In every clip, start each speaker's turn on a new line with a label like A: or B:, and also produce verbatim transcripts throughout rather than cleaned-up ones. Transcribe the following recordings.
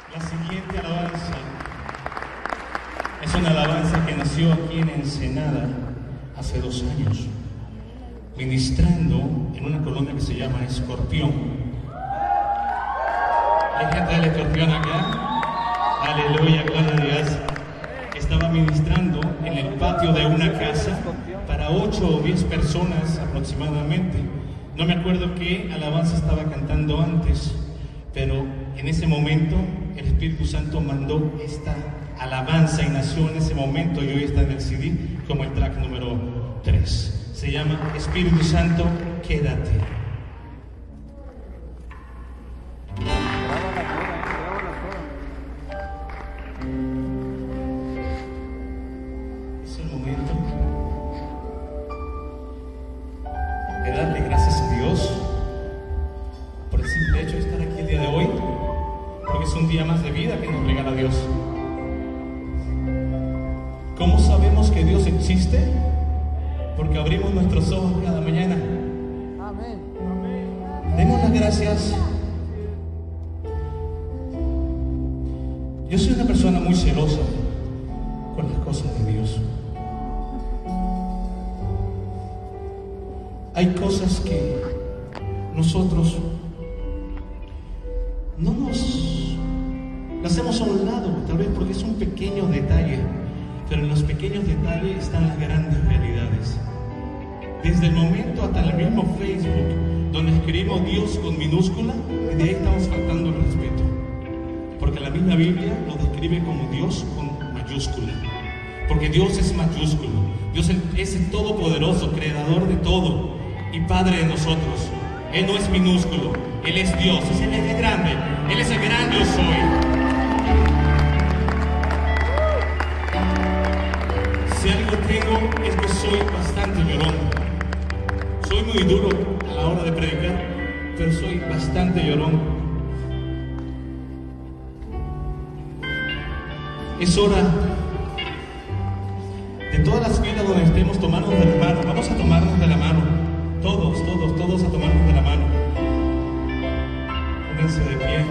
A: La siguiente alabanza es una alabanza que nació aquí en Ensenada hace dos años, ministrando en una colonia que se llama Escorpión. ¿Hay gente del Escorpión acá? Aleluya, gloria a Dios. Estaba ministrando en el patio de una casa para ocho o diez personas aproximadamente. No me acuerdo qué alabanza estaba cantando antes, pero en ese momento el Espíritu Santo mandó esta alabanza y nació en ese momento, y hoy está en el C D como el track número tres. Se llama Espíritu Santo, quédate. Es el momento de darle gracias a Dios por el simple hecho de estar aquí el día de hoy, porque es un día más de vida que nos regala Dios. ¿Cómo sabemos que Dios existe? Porque abrimos nuestros ojos cada mañana.
B: Amén.
A: Demos las gracias. Yo soy una persona muy celosa con las cosas de Dios. Hay cosas que nosotros no nos las hacemos a un lado, tal vez porque es un pequeño detalle, pero en los pequeños detalles están las grandes realidades. Desde el momento hasta el mismo Facebook, donde escribimos Dios con minúscula, de ahí estamos faltando el respeto, porque la misma Biblia lo describe como Dios con mayúscula, porque Dios es mayúsculo. Dios es el todopoderoso, creador de todo y Padre de nosotros. Él no es minúsculo, Él es Dios, Él es el grande, Él es el gran yo soy. Si algo tengo es que soy bastante llorón. Soy muy duro a la hora de predicar, pero soy bastante llorón. Es hora de todas las filas donde estemos, tomarnos de la mano. Vamos a tomarnos de la mano. Todos, todos, todos a tomarnos de la mano. Pónganse de pie.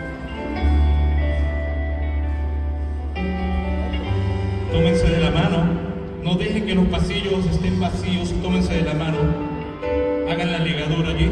A: Tómense de la mano. No dejen que los pasillos estén vacíos. Tómense de la mano. Hagan la ligadura allí.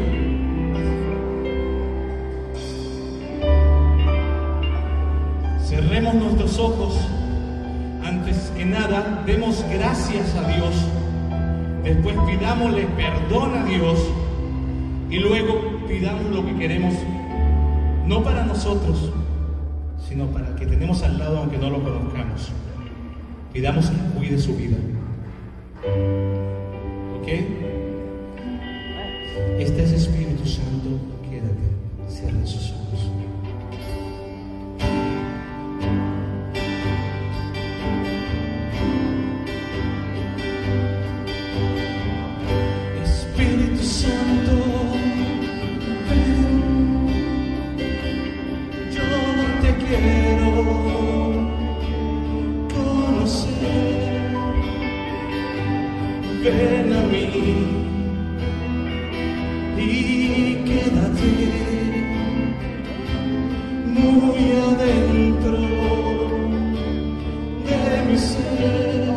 A: Cerremos nuestros ojos. Antes que nada, demos gracias a Dios. Después pidámosle perdón a Dios. Y luego pidamos lo que queremos. No para nosotros, sino para el que tenemos al lado, aunque no lo conozcamos. Pidamos que cuide su vida. ¿Ok? Este es Espíritu Santo, quédate. Cierren sus ojos. Espíritu Santo, ven. Yo te quiero conocer. Ven a mí y quédate muy adentro de mi ser.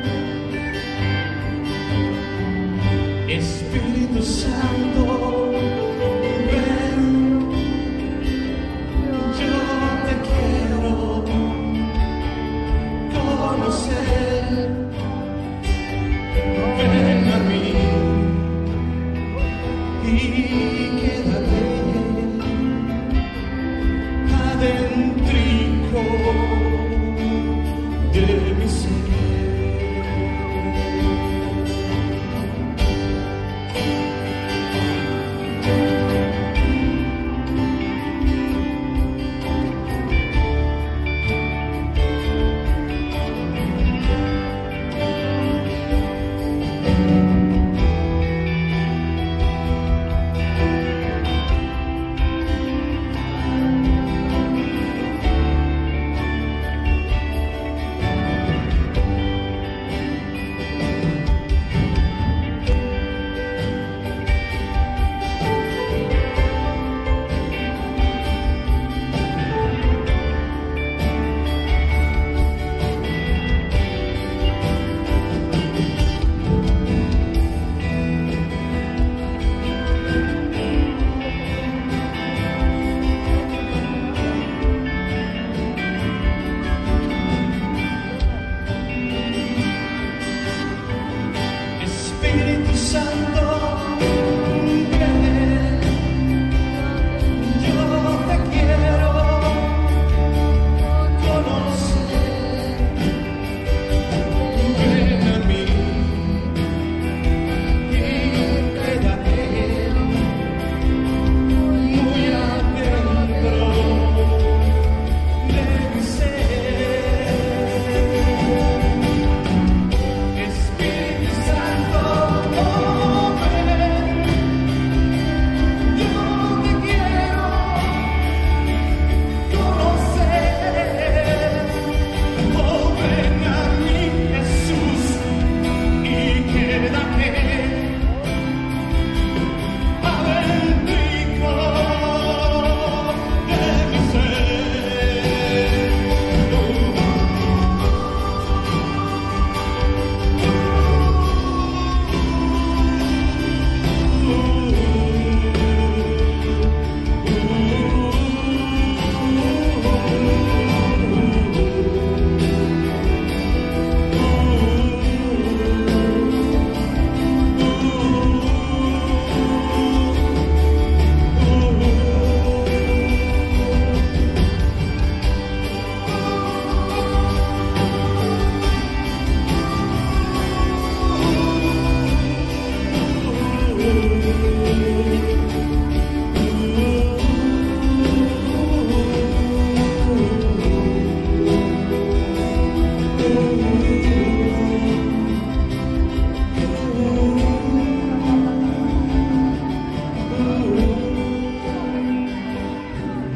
A: Espíritu Santo, ven, yo te quiero conocer. Ven a mí y quédate adentrico de mi ser.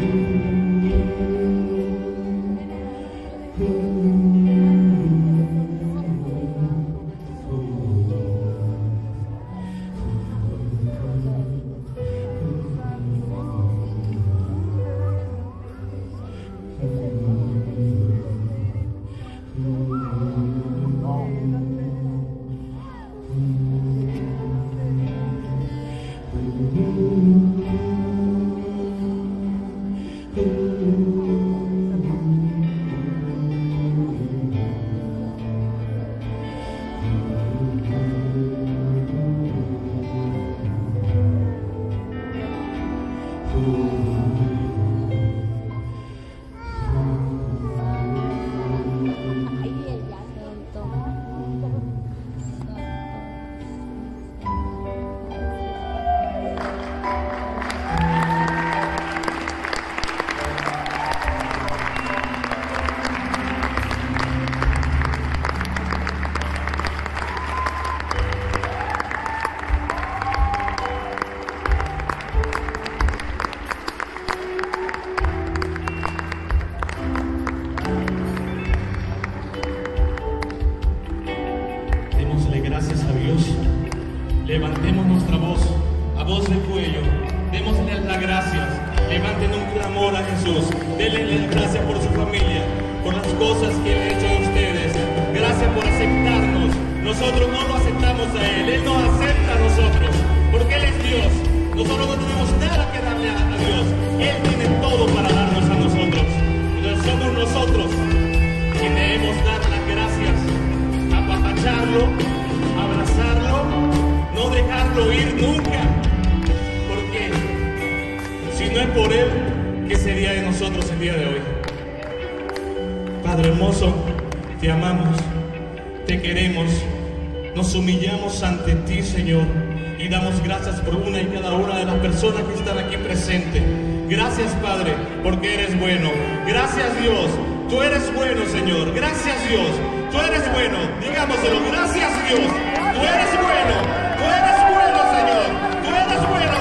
A: Levantemos nuestra voz, a voz de cuello, démosle las gracias, levanten un clamor a Jesús, denle las gracias por su familia, por las cosas que Él ha hecho de ustedes, gracias por aceptarnos, nosotros no lo aceptamos a Él, Él nos acepta a nosotros, porque Él es Dios, nosotros no tenemos nada que darle a, a Dios, Él tiene todo para darnos a nosotros, entonces somos nosotros que debemos dar las gracias, apapacharlo, abrazarlo, no dejarlo ir nunca, porque si no es por Él, ¿qué sería de nosotros el día de hoy? Padre hermoso, te amamos, te queremos, nos humillamos ante ti, Señor, y damos gracias por una y cada una de las personas que están aquí presentes. Gracias, Padre, porque eres bueno. Gracias, Dios, tú eres bueno, Señor. Gracias, Dios, tú eres bueno. Digámoselo, gracias, Dios, tú eres bueno. Tú eres bueno, Señor. Tú eres bueno.